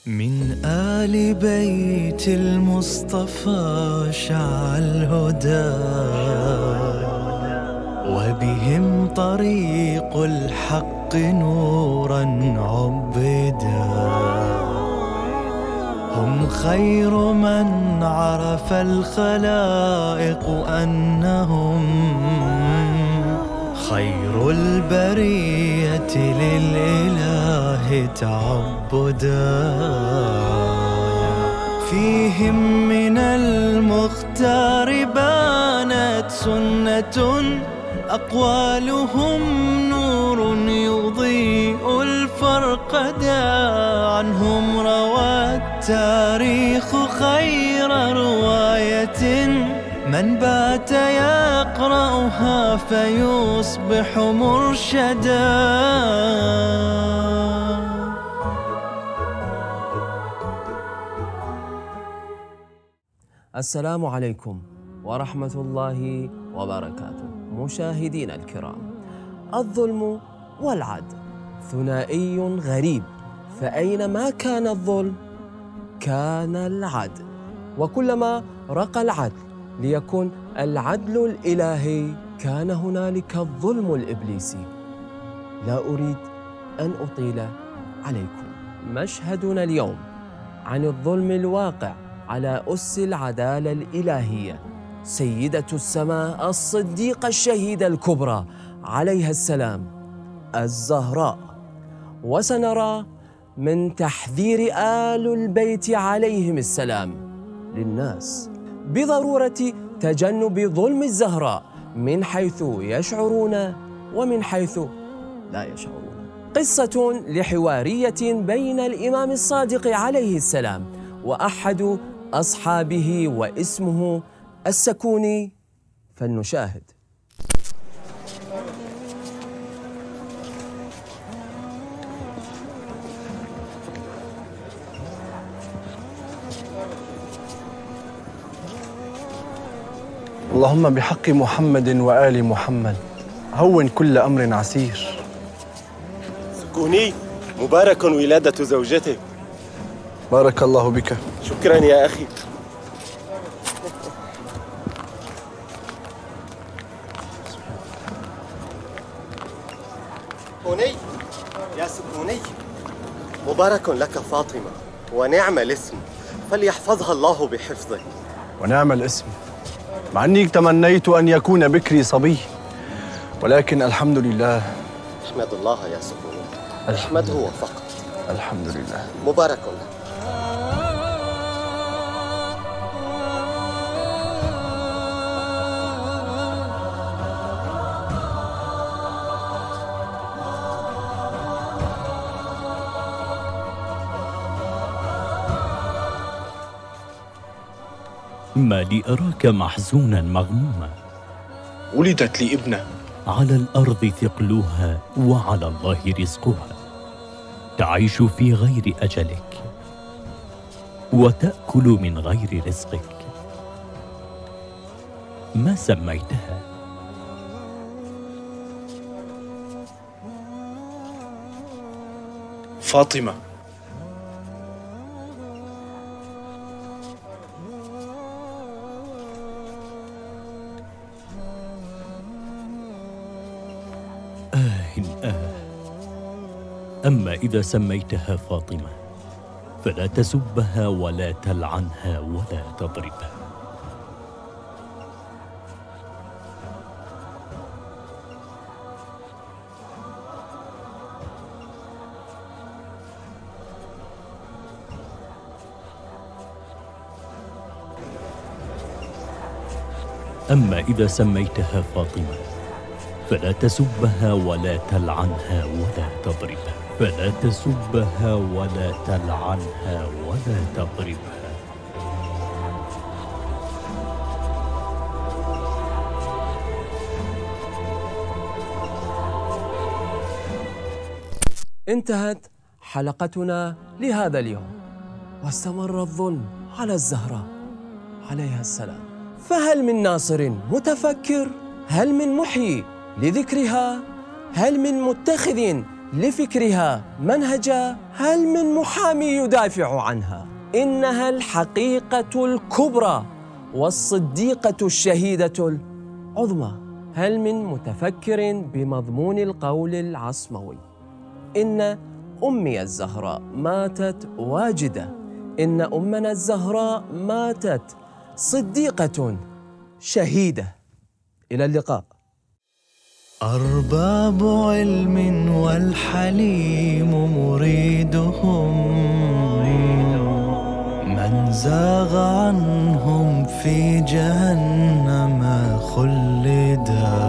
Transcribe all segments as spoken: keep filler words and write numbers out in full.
من آل بيت المصطفى شع الهدى، وبهم طريق الحق نورا عبدا. هم خير من عرف الخلائق أنهم خير البرية للإله تعبدا. فيهم من المختار بانت سنة، أقوالهم نور يضيء الفرقدا. عنهم روى التاريخ خير رواية، من بات يقرأها فيصبح مرشدا. السلام عليكم ورحمة الله وبركاته. مشاهدينا الكرام، الظلم والعدل ثنائي غريب، فأينما كان الظلم كان العدل، وكلما رقى العدل ليكن العدل الإلهي كان هنالك الظلم الإبليسي. لا أريد أن أطيل عليكم. مشهدنا اليوم عن الظلم الواقع على أس العدالة الإلهية، سيدة السماء الصديقة الشهيدة الكبرى عليها السلام الزهراء. وسنرى من تحذير آل البيت عليهم السلام للناس بضرورة تجنب ظلم الزهراء من حيث يشعرون ومن حيث لا يشعرون. قصة لحوارية بين الإمام الصادق عليه السلام وأحد أصحابه واسمه السكوني، فلنشاهد. اللهم بحق محمد وآل محمد هون كل أمر عسير. سكوني، مبارك ولادة زوجتك. بارك الله بك. شكرا يا أخي. سكوني يا سكوني، مبارك لك فاطمة، ونعم الاسم، فليحفظها الله بحفظه. ونعم الاسم، مع أني تمنيت أن يكون بكري صبي، ولكن الحمد لله. احمد الله يا سكوني، احمده وفقط. الحمد لله. مبارك لك. ما لي أراك محزونا مغموما؟ ولدت لي ابنة. على الأرض ثقلها وعلى الله رزقها. تعيش في غير أجلك وتأكل من غير رزقك. ما سميتها؟ فاطمة. آه آه. أما إذا سميتها فاطمة فلا تسبها ولا تلعنها ولا تضربها. أما إذا سميتها فاطمة فلا تسبها ولا تلعنها ولا تضربها. فلا تسبها ولا تلعنها ولا تضربها. انتهت حلقتنا لهذا اليوم، واستمر الظلم على الزهراء عليها السلام. فهل من ناصر متفكر؟ هل من محيي لذكرها؟ هل من متخذ لفكرها منهجا، هل من محامي يدافع عنها؟ إنها الحقيقة الكبرى والصديقة الشهيدة العظمى. هل من متفكر بمضمون القول العصموي؟ إن أمي الزهراء ماتت واجدة، إن أمنا الزهراء ماتت صديقة شهيدة. إلى اللقاء. أرباب علم والحليم مريدهم، من زاغ عنهم في جهنم خلدا.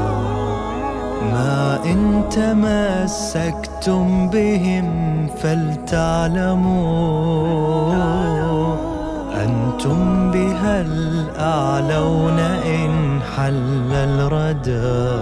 ما إن تمسكتم بهم فلتعلموا أنتم بها الأعلون إن حل الردى.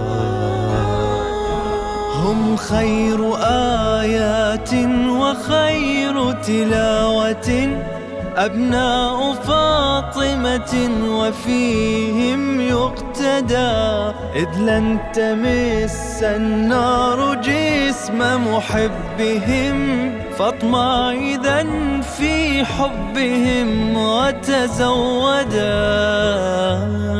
هم خير آيات وخير تلاوة، أبناء فاطمة وفيهم يقتدى. إذ لن تمس النار جسم محبهم، فاطمع إذن في حبهم وتزودا.